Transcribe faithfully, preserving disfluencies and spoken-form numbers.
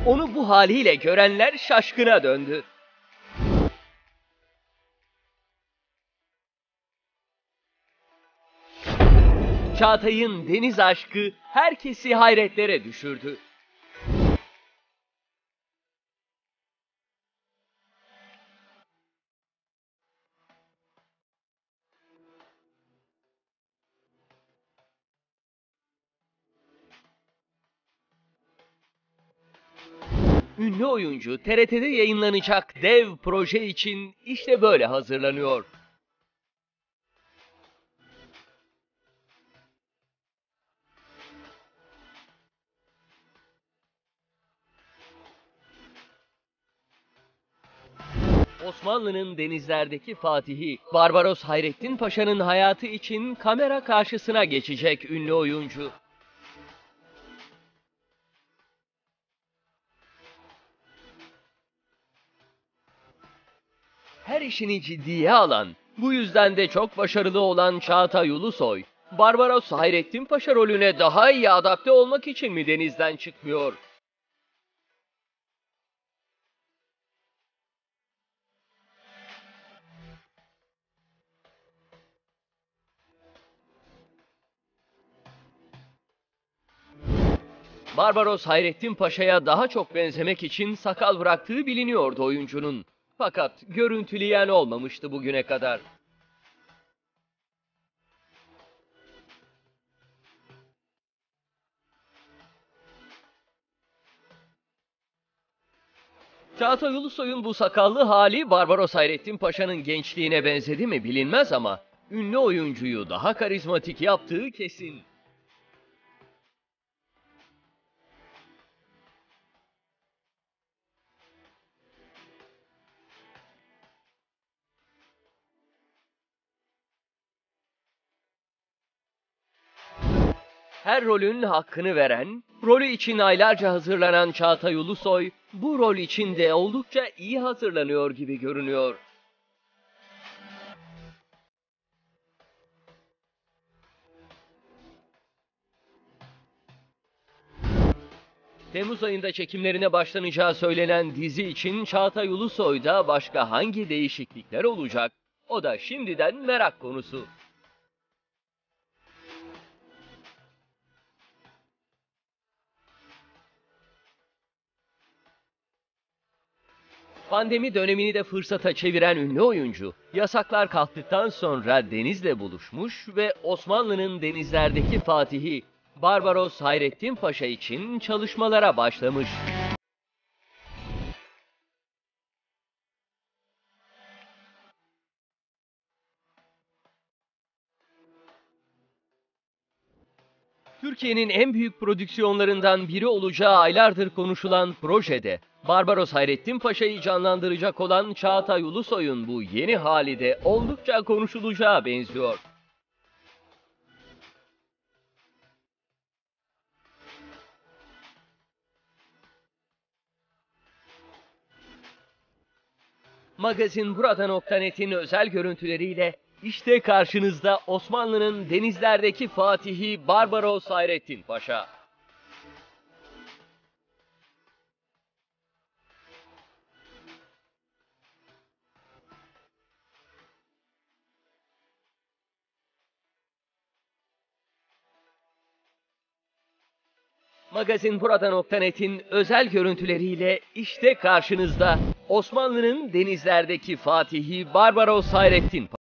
Onu bu haliyle görenler şaşkına döndü. Çağatay'ın deniz aşkı herkesi hayretlere düşürdü. Ünlü oyuncu T R T'de yayınlanacak dev proje için işte böyle hazırlanıyor. Osmanlı'nın denizlerdeki fatihi Barbaros Hayrettin Paşa'nın hayatı için kamera karşısına geçecek ünlü oyuncu. Her işini ciddiye alan, bu yüzden de çok başarılı olan Çağatay Ulusoy, Barbaros Hayrettin Paşa rolüne daha iyi adapte olmak için mi denizden çıkmıyor? Barbaros Hayrettin Paşa'ya daha çok benzemek için sakal bıraktığı biliniyordu oyuncunun. Fakat görüntüleyen olmamıştı bugüne kadar. Çağatay Ulusoy'un bu sakallı hali Barbaros Hayrettin Paşa'nın gençliğine benzedi mi bilinmez ama ünlü oyuncuyu daha karizmatik yaptığı kesin. Her rolün hakkını veren, rolü için aylarca hazırlanan Çağatay Ulusoy, bu rol için de oldukça iyi hazırlanıyor gibi görünüyor. Temmuz ayında çekimlerine başlanacağı söylenen dizi için Çağatay Ulusoy'da başka hangi değişiklikler olacak? O da şimdiden merak konusu. Pandemi dönemini de fırsata çeviren ünlü oyuncu, yasaklar kalktıktan sonra denizle buluşmuş ve Osmanlı'nın denizlerdeki fatihi Barbaros Hayrettin Paşa için çalışmalara başlamış. Türkiye'nin en büyük prodüksiyonlarından biri olacağı aylardır konuşulan projede, Barbaros Hayrettin Paşa'yı canlandıracak olan Çağatay Ulusoy'un bu yeni hali de oldukça konuşulacağı benziyor. Magazin burada nokta net'in özel görüntüleriyle işte karşınızda Osmanlı'nın denizlerdeki fatihi Barbaros Hayrettin Paşa. Magazin burada nokta net'in özel görüntüleriyle işte karşınızda Osmanlı'nın denizlerdeki fatihi Barbaros Hayrettin Paşa.